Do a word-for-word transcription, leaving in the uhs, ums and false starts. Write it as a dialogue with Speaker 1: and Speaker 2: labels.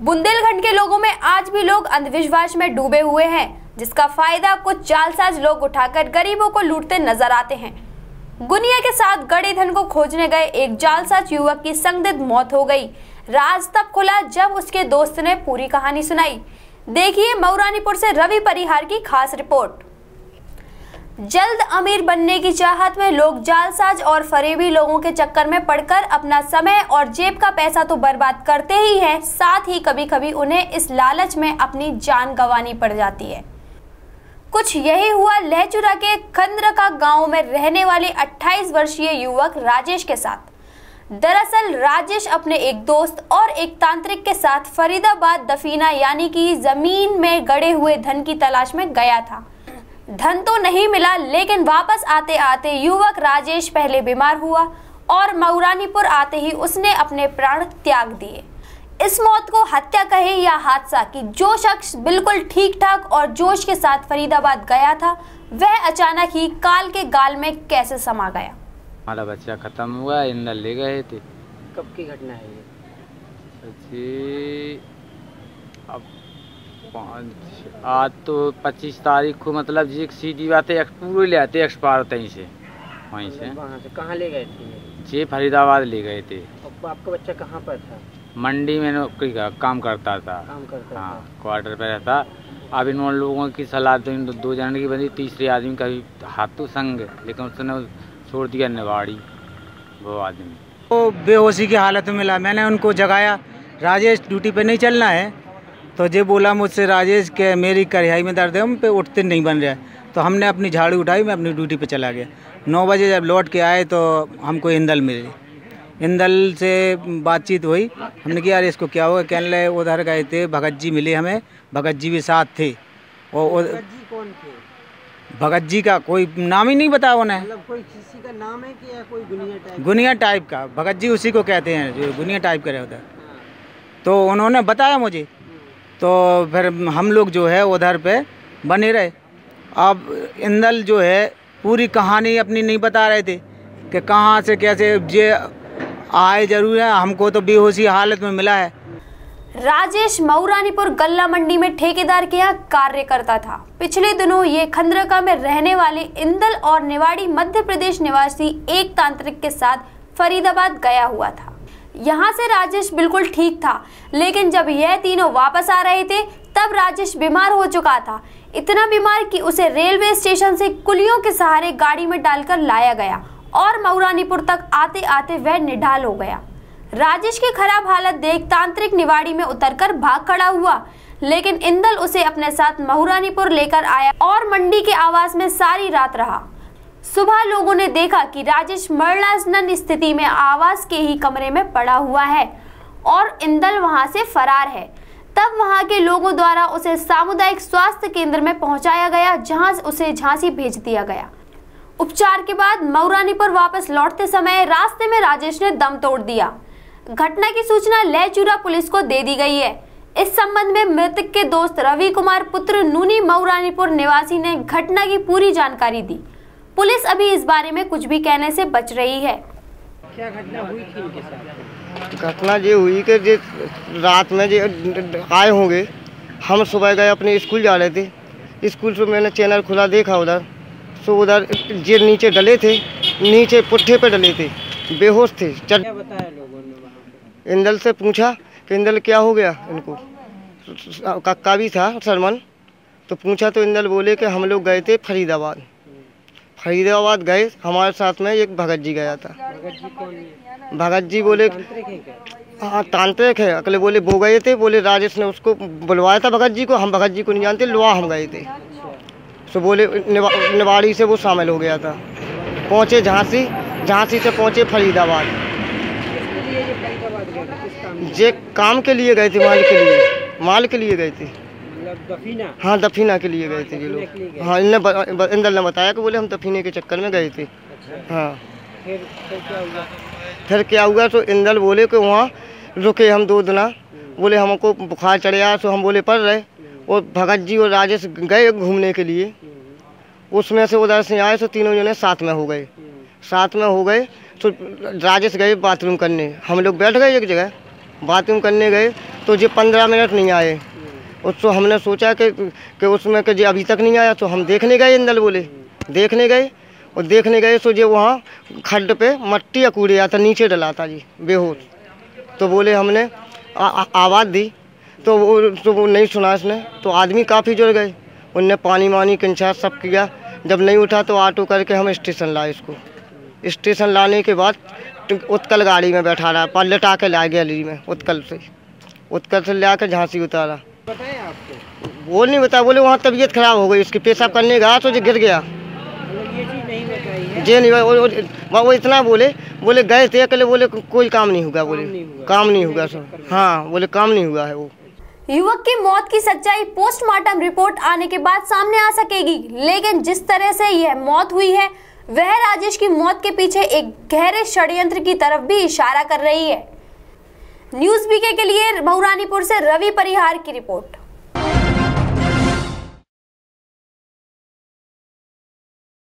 Speaker 1: बुंदेलखंड के लोगों में आज भी लोग अंधविश्वास में डूबे हुए हैं, जिसका फायदा कुछ जालसाज लोग उठाकर गरीबों को लूटते नजर आते हैं। गुनिया के साथ गड़े धन को खोजने गए एक जालसाज युवक की संदिग्ध मौत हो गई। राज तब खुला जब उसके दोस्त ने पूरी कहानी सुनाई। देखिए मऊरानीपुर से रवि परिहार की खास रिपोर्ट। जल्द अमीर बनने की चाहत में लोग जालसाज और फरेबी लोगों के चक्कर में पड़कर अपना समय और जेब का पैसा तो बर्बाद करते ही हैं, साथ ही कभी कभी उन्हें इस लालच में अपनी जान गंवानी पड़ जाती है। कुछ यही हुआ लहचुरा के खंद्रका गांव में रहने वाले अट्ठाईस वर्षीय युवक राजेश के साथ। दरअसल राजेश अपने एक दोस्त और एक तांत्रिक के साथ फरीदाबाद दफीना यानी कि जमीन में गड़े हुए धन की तलाश में गया था। धन तो नहीं मिला, लेकिन वापस आते आते युवक राजेश पहले बीमार हुआ और मऊरानीपुर आते ही उसने अपने प्राण त्याग दिए। इस मौत को हत्या कहे या हादसा कि जो शख्स बिल्कुल ठीक ठाक और जोश के साथ फरीदाबाद गया था, वह अचानक ही काल के गाल में कैसे समा गया।
Speaker 2: हमारा बच्चा खत्म हुआ, इंदल ले गए थे।
Speaker 3: कब की घटना है ये?
Speaker 2: जी अब पाँच आज तो पच्चीस तारीख को, मतलब जी सीधी बात है, पूरे ले आते एक्सपायर तहीं से वहीं से
Speaker 3: वहाँ से कहाँ ले गए थे?
Speaker 2: जी फरीदाबाद ले गए थे।
Speaker 3: आपका बच्चा कहाँ पर था?
Speaker 2: मंडी में नौकरी का काम करता था।
Speaker 3: काम करता
Speaker 2: हाँ, क्वार्टर पे रहता। अब इन लोगों की सलाह तो इन दो जन की बनी, तीसरे आदमी का भी हाथों संग, लेकिन उसने छोड़ दिया निवाड़ी वो आदमी।
Speaker 4: वो बेहोशी की हालत में मिला, मैंने उनको जगाया, राजेश ड्यूटी पे नहीं चलना है, तो ये बोला मुझसे राजेश के मेरी करिहाई में दर्द है, हम पे उठते नहीं बन रहा है। तो हमने अपनी झाड़ू उठाई, मैं अपनी ड्यूटी पे चला गया। नौ बजे जब लौट के आए तो हमको इंदल मिले। इंदल से बातचीत हुई, हमने कहा यार इसको क्या हुआ, कहने लगे उधर गए थे, भगत जी मिले हमें, भगत जी भी साथ थे। और
Speaker 3: भगत जी कौन थे?
Speaker 4: भगत जी का कोई नाम ही नहीं बताया उन्हें।
Speaker 3: मतलब कोई किसी का नाम है कि या कोई गुनिया टाइप?
Speaker 4: गुनिया टाइप का, भगत जी उसी को कहते हैं जो गुनिया टाइप का होता है। तो उन्होंने बताया मुझे, तो फिर हम लोग जो है उधर पे बने रहे। अब इंदल जो है पूरी कहानी अपनी नहीं बता रहे थे कि कहाँ से कैसे ये आए, जरूर है हमको तो बेहोशी हालत में मिला है।
Speaker 1: राजेश मऊरानीपुर गल्ला मंडी में ठेकेदार के यहाँ कार्य करता था। पिछले दिनों ये खंद्रका में रहने वाले इंदल और निवाड़ी मध्य प्रदेश निवासी एक तांत्रिक के साथ फरीदाबाद गया हुआ था। यहाँ से राजेश बिल्कुल ठीक था, लेकिन जब यह तीनों वापस आ रहे थे तब राजेश बीमार हो चुका था। इतना बीमार कि उसे रेलवे स्टेशन से कुलियों के सहारे गाड़ी में डालकर लाया गया और मऊरानीपुर तक आते आते वह निढाल हो गया। राजेश की खराब हालत देख तांत्रिक निवाड़ी में उतरकर भाग खड़ा हुआ, लेकिन इंदल उसे अपने साथ मऊरानीपुर लेकर आया और मंडी के आवास में सारी रात रहा। सुबह लोगों ने देखा कि राजेश मरणासन्न स्थिति में आवास के ही कमरे में पड़ा हुआ है और इंदल वहां से फरार है। तब वहां के लोगों द्वारा उसे सामुदायिक स्वास्थ्य केंद्र में पहुंचाया गया, जहां उसे झांसी भेज दिया गया। उपचार के बाद मऊरानीपुर वापस लौटते समय रास्ते में राजेश ने दम तोड़ दिया। घटना की सूचना लहचुरा पुलिस को दे दी गई है। इस संबंध में मृतक के दोस्त रवि कुमार पुत्र नूनी मऊरानीपुर निवासी ने घटना की पूरी जानकारी दी। पुलिस अभी इस बारे में कुछ भी कहने से बच रही है।
Speaker 3: क्या घटना हुई थी इनके साथ?
Speaker 5: घटना ये हुई कि जे रात में जे आए होंगे, हम सुबह गए अपने स्कूल जा रहे थे। स्कूल से मैंने चैनल खुला, देखा उधर सो उधर जे नीचे डले थे, नीचे पुट्ठे पे डले थे, बेहोश थे।
Speaker 3: क्या बताया लोगों ने वहाँ पे?
Speaker 5: इंदल से पूछा कि इंदल क्या हो गया, इनको कक्का भी था सरमन, तो पूछा तो इंदल बोले कि हम लोग गए थे फरीदाबाद। फरीदाबाद गए, हमारे साथ में एक भगत जी गया था।
Speaker 3: भगत जी कौन है?
Speaker 5: भगत जी बोले
Speaker 3: तांत्रिक है क्या?
Speaker 5: हाँ तांत्रिक है। अगले बोले वो गए थे, बोले राजेश ने उसको बुलवाया था भगत जी को, हम भगत जी को नहीं जानते, लोहा हम गए थे। तो बोले निवा, निवाड़ी से वो शामिल हो गया था। पहुँचे झांसी, झांसी से पहुँचे फरीदाबाद। जे काम के लिए गए थे, माल के लिए, माल के लिए गए थे।
Speaker 3: दफीना?
Speaker 5: हाँ दफीना के लिए गए थे ये लोग। हाँ इनने इंदल ने बताया कि बोले हम दफीने के चक्कर में गए थे। हाँ
Speaker 3: फिर फिर क्या हुआ?
Speaker 5: फिर क्या हुआ तो इंदल बोले कि वहाँ रुके हम दो दिना, बोले हमको बुखार चढ़ आया, तो हम बोले पड़ रहे। और भगत जी और राजेश गए घूमने के लिए, उसमें से उधर से आए तो तीनों जने साथ में हो गए। साथ में हो गए तो राजेश गए बाथरूम करने, हम लोग बैठ गए एक जगह। बाथरूम करने गए तो ये पंद्रह मिनट नहीं आए। उसको हमने सोचा कि कि उसमें कि अभी तक नहीं आया, तो हम देखने गए, इंदल बोले देखने गए। और देखने गए तो जो वहाँ खड्ड पे मट्टी या कूड़े आता नीचे डला था जी बेहोश। तो बोले हमने आ, आ, आवाज़ दी तो वो तो वो नहीं सुना इसने। तो आदमी काफ़ी जुड़ गए, उनने पानी वानी किंचा सब किया। जब नहीं उठा तो ऑटो करके हम स्टेशन लाए इसको। स्टेशन लाने के बाद उत्कल गाड़ी में बैठा रहा, पर लटा के ला गया गैलरी में उत्कल से उत्कल से ला कर झांसी उतारा।
Speaker 3: बताया आपको?
Speaker 5: वो नहीं बताया, बोले वहाँ तबीयत खराब हो गई उसकी, पेशाब करने गया तो जो गिर गया।
Speaker 3: मतलब ये चीज़ नहीं बताई है?
Speaker 5: जे नहीं वो, वो, वो इतना बोले बोले गए थे अकेले, बोले कोई काम नहीं होगा, बोले काम नहीं होगा सर। हाँ बोले काम नहीं हुआ है। वो
Speaker 1: युवक की मौत की सच्चाई पोस्टमार्टम रिपोर्ट आने के बाद सामने आ सकेगी, लेकिन जिस तरह से यह मौत हुई है वह राजेश की मौत के पीछे एक गहरे षड्यंत्र की तरफ भी इशारा कर रही है। न्यूज़ बीके के लिए मऊरानीपुर से रवि परिहार की रिपोर्ट।